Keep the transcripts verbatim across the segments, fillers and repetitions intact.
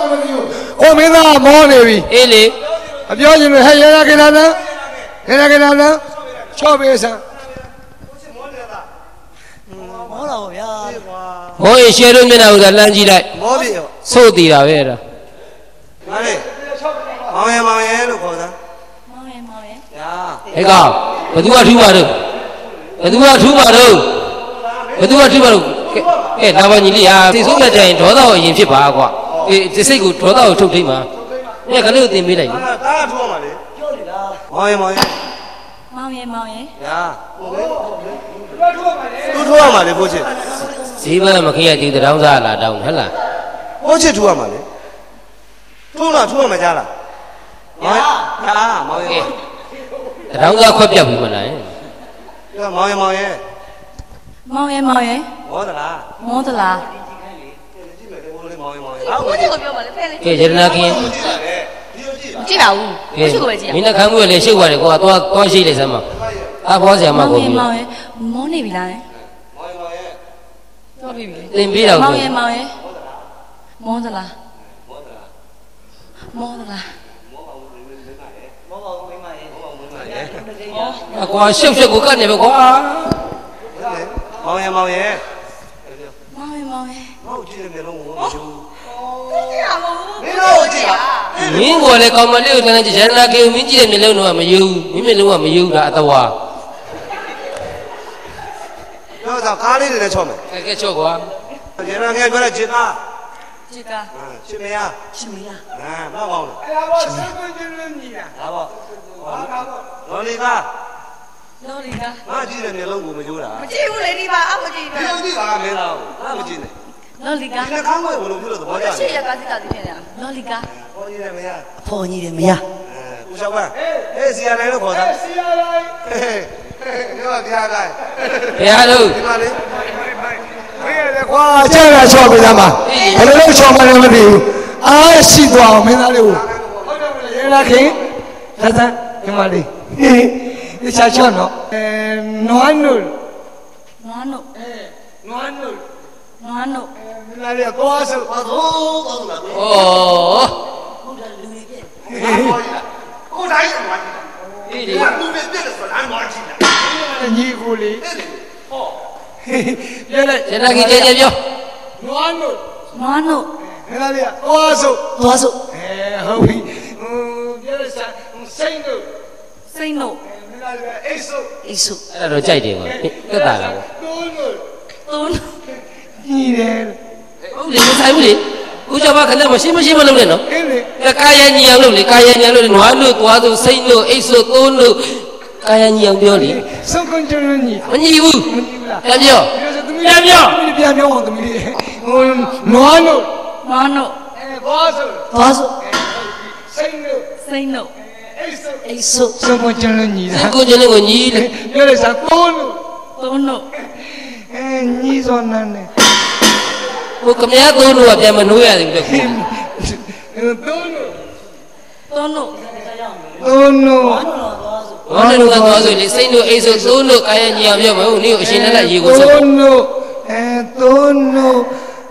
Oh, me da money. Ele. A few years ago, hey, I get another. Hey, I get another. Chop it. Oh, you share with me now the lungy like. So did I wear. Mamma, mamma, look for that. Hey, go. But you are too bad. But you are too bad. But you are too bad. Hey, now when you are, this is what I told you in Chicago. It's a good told out to him. Yeah, can you think me like? Mamma, mamma. Mamma, mamma. Yeah. Two to a mother, push it. See what I'm here the rounds are down. Hella. Watch it to a mother. Two not two, my jala. Yeah, mamma. The rounds are quite young women. Mamma, mamma. Mamma, mamma. Modala. Modala. Hey, you're not here. Mina come with a shoe where go to a she is a man. I was a man. Money, Villa. Then be out. Mamma, mamma. Modala. Modala. I was so good, I never go. Mamma, mamma. Mamma, mamma. Meanwhile, I come a little and I gave me a million of you, women of you at the war. No, the car is a chum. I get your one. You're not going to Jita. Chica. Chimia. Chimia. Ah, no. Lolita. Lolita. I didn't know who you are. But you lady, I would do that. I'm a genius. Lolita. I can't wait to do the body. Lolita. Pony, Mia. Who's a man? Hey, see, I know what I see. Hey, you're a guy. Hello. Wow, tell us what we have. I don't know what I'm going to do. I see down, man. I do. You're not here? That's that. You're not here. It's a channel. No, I know. No, I know. No, I know. No, I know. Oh. Say no. Isu. Rồi chạy đi mà. Cái tà là. Tôn. Gì đây? Ông đi có sai không đi? Cú cho ba cái này mà xí mà xí mà lâu lên nó. Cái cái nhiều lâu đi, cái nhiều lâu nói nữa, tua rồi say nữa, isu tôn nữa. Cái nhiều điều đi. Sao con chơi nó nhỉ? Mình nhiều. Làm gì? Làm gì? Mình đi ăn không? Mình đi. Nói nữa. Nói nữa. Bao giờ? Bao giờ? Say nữa. Say no. Isu. Sao con chơi nó nhỉ? Sao con chơi nó nhỉ? Nhớ là sao tôn nữa. Tôn nữa. Nhỉ rồi nè. Cô cầm nhá tôn nữa, bây giờ mình nuôi à thì được. Tôn nữa. Tôn nữa. Tôn nữa. Nó nó nó rồi để xây nữa, ấy rồi tôn nữa cái nhiều nhiều mà nếu xin nó là gì cũng tốt. Tôn nữa. Tôn nữa.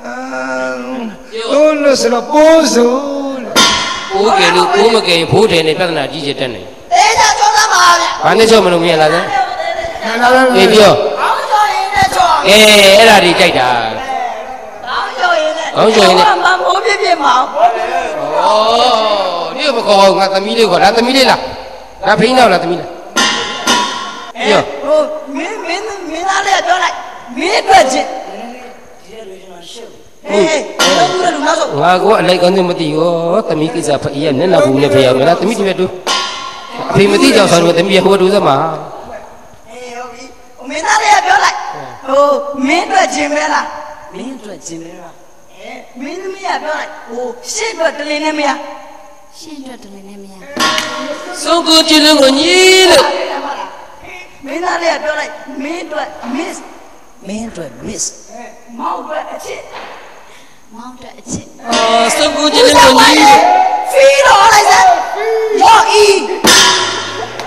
Tôn nữa sẽ là bố số. Bố kể được bố mà kể bố thế này bắt là gì chết này. Để cho cho nó vào. Bạn ấy cho mình không nghe là thế. Nghe chưa? Ê, cái là đi chạy đã. Không rồi này. Không biết biết mà. Ồ, nếu mà còn là tầm đi gọi là tầm đi là. Đã thấy nào là tầm đi là. Chưa? Miễn miễn miễn ăn đây cho lại. Miễn được chứ. Nga ko alai kan ni mati go tami ki za phai yan na bu ne phai ya tami ti du phai mati jaw san ko tami ho du za ma eh hobi min na le pyo lai ho min twat chin me la min twat chin me la eh min mi ya pyo lai ho shin twat tli ne me ya shin twat tli ne me ya so ko chi lu ko ni le min na le pyo lai min twat miss min twat miss mau twat a chit mau twat a chit ờ so ko chi lu ko ni phi đó lại ra do y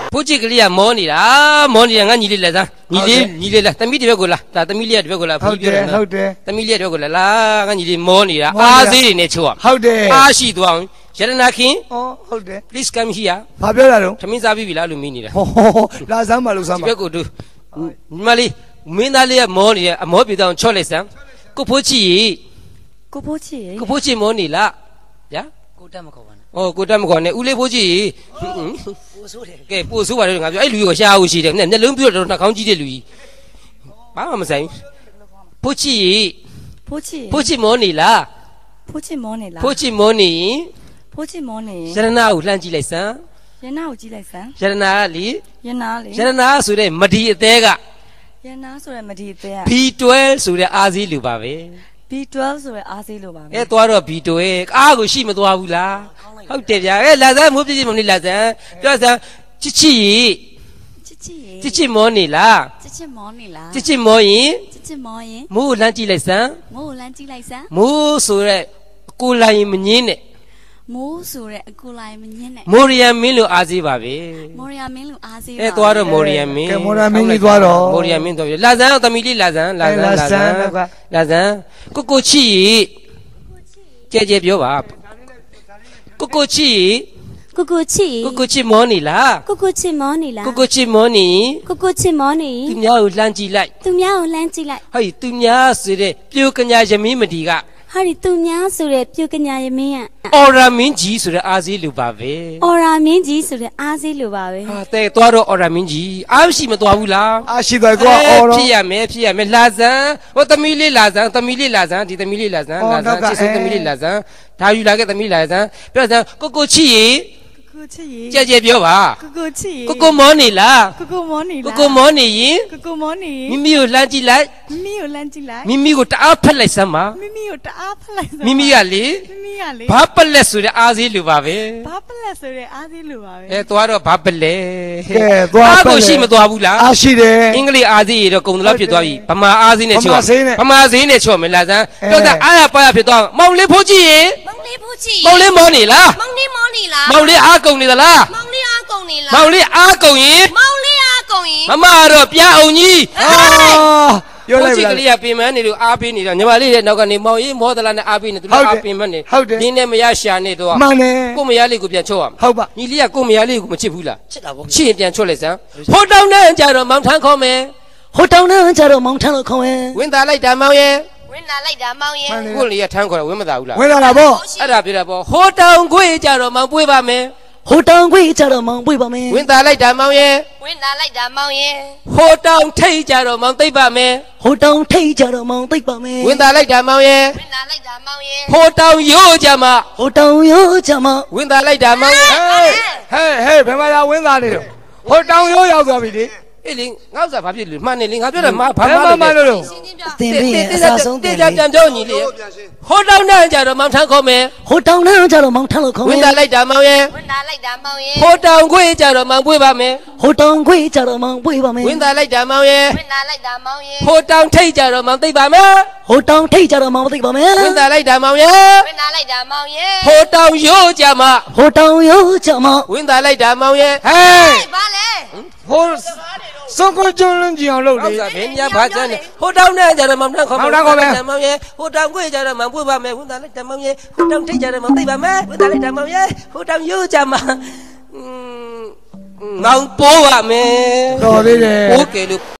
不这个里啊，毛你啦，毛你俺你哩来噻，你哩你哩来，咱米这边过来，咱咱米哩这边过来， 好的好的， 咱米哩这边过来啦，俺你哩毛你啦，阿谁哩那车？ 好的， 阿西多，现在那看， 哦好的 ，please come here， 发表了喽， 他们咋比比啦，路米你啦， 哦，拉上吧，拉上吧， 别过头，你妈哩，没那里毛你，毛比当车来噻，Ko Phoe Chit， Ko Phoe Chit， Ko Phoe Chit毛你啦，呀？ ကိုတက်မခေါ်ပါနဲ့哦，ကိုတက်မခေါ်နဲ့ဦးလေးPhoe Chit ပို့ဆိုးတယ်ကဲပို့ဆိုးပါတယ်ငါပြောအဲ့လူကိုရှားအောင်ရှိတယ်မျက်လုံးပြတော့နှာခေါင်းကြီးတဲ့လူကြီးဘာမှမဆိုင်Phoe Chit Phoe Chit Phoe Chitမောနေလား Phoe Chit မောနေလား Phoe Chitမောနေ Phoe Chit မောနေရတနာကိုလှမ်းကြည့်လိုက်စမ်းရနာကိုကြည့်လိုက်စမ်းရတနာကလေရနာလေရတနာဆိုတဲ့မဒီအသေးကရနာဆိုရမဒီအသေးကဘီတွဲဆိုတဲ့အာဇီလူပါပဲဘီတွဲလ် ဆိုရအားသေးလို့ပါပဲအဲသွားတော့ဘီတွဲအားကိုရှိမသွားဘူးလားဟုတ်တယ်ဗျာအဲလာစမ်းမိုးပြည့်ပြည့်မလို့လာစမ်းပြောစမ်းချစ်ချစ်ချစ်ချစ်ရေချစ်ချစ်မောနေလားချစ်ချစ်မောနေလားချစ်ချစ်မောရင်ချစ်ချစ်မောရင်မိုးကိုလှမ်းကြည့်လိုက်စမ်းမိုးကိုလမ်းကြည့်လိုက်စမ်းမိုးဆိုတဲ့ကိုလိုင်းမငင်းနဲ့မိုးဆိုတဲ့အကူလိုက်မညင်းနဲ့မိုရီယမ်မင်းလိုအားစေးပါပဲမော်ရီယာမင်းလူအားသေးပါအဲသွားတော့မောရီယမ်မင်းကဲမော်ရီယမ်မင်းကြီးသွားတော့မောရီယမ်မင်းသွားပြီလာစမ်းသမီးလေးလာစမ်းလာစမ်းလာစမ်းလာစမ်းကိုကိုချီကြဲကြဲပြောပါကိုကိုချီကိုကိုချစ်ကိုကိုချီမောနေလားကိုကိုချစ်မောနေလားကိုကိုချီမောနေကိုကိုချစ်မောနေသူများကိုလှမ်းကြည့်လိုက်သူများကိုလှမ်းကြည့်လိုက်ဟဲ့သူများဆိုတဲ့ပြိုကညာယမင်းမဒီကဟာဒီသူများဆိုတဲ့ပြုတ်ကညာရမင်းကအော်ရာမင်းကြီးဆိုတဲ့အားစေးလူပါပဲအော်ရာမင်းကြီးဆိုတဲ့အားစေးလိုပါပဲဟာတဲ့သွားတော့အော်ရာမင်းကြီးအားရှိမသွားဘူးလားအာရှိတယ်ကွာအော်ဖြစ်ရမယ်ဖြစ်ရမယ်လာစမ်းဟိုသမီးလေးလာစမ်းသမီးလေးလာစမ်းဒီသမီးလေးလာစမ်းလာစမ်းချစ်ဆုံးသမီးလေးလာစမ်းဒါယူလာခဲ့သမီးလာစမ်းပြောစမ်းကိုကိုချီရေကိုချစ်ရေကြဲကြဲပြောပါကိုကိုချစ်ရေကိုကိုမောနေလားကိုကိုမောနေကိုလားကိုမောနေရင်ကိုကိုမောနေမိမိကိုလှမ်းကြည့်လိုက်မိမိကိုလမ်းကြည့်လိုက်မိမိကိုတအားဖက်လိုက်စမ်းပါမိမိကိုတအားဖလိုက်စမ်းမိမိကလေမိမိကလေဘာပလက်ဆိုတဲ့အားစေးလူပါပဲဘာပလက်ဆိုတဲ့အားသေးလို့ပါပဲအဲသွားတော့ဘာပလက်ကဲသွားအားကိုရှိမသွားဘူးလားအာရှိတယ်အင်္ဂလိပ်အားစေးရတော့ကုံတလားဖြစ်သွားပြီဗမာအားစေးနဲ့ချော့ဗမာစေးနဲ့ဗမာစေးနဲ့ချော့မယ်လာစမ်းပြောတာအားရပါရဖြစ်သွားမောင်လေးဖိုးကြည့်ရေမောင်လေးဖို့ချစ်မောင်လေးမောနေလားမောင်လေးမောနေလားမောင်လေးအားကုန်နေသလားမောင်လေးအားကုန်နေလားမောင်လေးအားကုန်ရင်မောင်လေးအားကုန်ရင်မမကတော့ပြအောင်ကြီးအာပြောလိုက်ကြည့်ပါကလေးကပင်မနေလို့အားပေးနေတော့ညီမလေးရဲ့နောက်ကနေမောင်ကြီးမောသလားနဲ့အားပေးနေသူလည်းအားပင်မနေနင်းနဲ့မရရှာနေတော့မှန်တယ်ကိုမရလေးကိုပြန်ချော့ရမယ်ဟုတ်ပါညီလေးကကိုမရလေးကိုမချစ်ဘူးလားချစ်တာဗောချစ်ရင်ပြန်ချော့လိုက်စမ်းဟိုတောင်းနဲ့ကြတော့မောင်ထန်းခေါ်မယ်ဟိုတောင်းနဲ့ကြတော့မောင်ထမ်းလို့ခေါ်ရင်ဝင်သားလိုက်တာမောင်ရဲ့ဝင်လာလိုက်တာမောင်ရင်ကိုလေးကထန်းခေါ်တယ်ဝင်မသားဘူးလားဝင်လာတာဗောအဲ့ဒါပြတာပေါ့ဟိုတောင်ခွေကြတော့မောင်ပွေးပါမယ်ဟိုတောင်းခွေကြတော့မောင်ပွေပါမယ်ဝင်သားလိုက်တာမောင်ရဲ့ဝင်လာလိုက်တာမောင်ရင်ဟိုတောင်ထိတ်ကြတော့မောင်သိပ်ပါမယ်ဟိုတောင်းထိတ်ကြတော့မောင်သိပ်ပါမယ်ဝင်သားလိုက်တာမောင်ရဲ့ဝင်လာလိုက်တာမောင်ရင်ဟိုတောင်ရိုးကြမှာဟိုတောင်းရိုးကြမဝင်သားလိုက်တာမောင်ရဲ့ဟဲ့ဟဲ့ဘယ်မှာလာဝင်သားနေတော့ဟိုတောင်ရိုးရောက်သွားပြီလေအေးလေငါ့ဥစ္စာဘာဖြစ်လဲမှန်နေလေငါပြောတယ်မဘာဘယ်မှမှာမမှလို့လို့ရှင်းရှင်းပြအသင်ပြင်းအစားဆုံးတင်ကြပြန်ပြောညီလေးဟိုတောင်နဲ့ကြတော့မောင်ထန်းခေါ်မယ်ဟိုတောင်းနဲ့ကြတော့မောင်ထမ်းလို့ခေါ်ဝမင်ယ်သားလိုက်တာမောင်ရဲ့ဝင်လာလိုက်တာမောင်ရင်ဟိုတောင်ခွေကြတော့မောင်ပွေးပါမယ်ဟိုတောင်းခွေကြတော့မောင်ပွေပါမယ်ဝင်သားလိုက်တာမောင်ရဲ့ဝင်လာလိုက်တာမောင်ရင်ဟိုတောင်ထိတ်ကြတော့မောင်သိပ်ပါမယ်ဟိုတောင်းထိတ်ကြတော့မောင်သိပ်ပါမယ်ဝင်သားလိုက်တာမောင်ရဲ့ဝင်လာလိုက်တာမောင်ရင်ဟိုတောင်ရိုးကြမှာဟိုတောင်းရိုးကြမဝင်သားလိုက်တာမောင်ရဲ့ဟဲ့ဘာလဲဟိုစုံကိုကျွန်းလွန်ကြည့်အောင်လုပ်ဥလေစ္စာဘယ်ညာဘာကျန်လဲဟိုတောင်နဲ့ကြတော့မောင်ထန်းခေါ်မောင်ထန်းခေါ်မယ်မောင်ရဲ့ဟိုတောင်ခွေကြတော့မောင်ပွေးပါမယ်ဝင်သားလိုက်တာမောင်ရဲ့ဟိုတောင်ထိတ်ကြတော့မောင်သိပ်ပါမယ်ဝင်သားလိုက်တာမောင်ရဲ့ဟိုတောင်ရိုးကြမှာอืมမောင်ပိုးပါမယ်တော်သေးတယ်โอเคလို့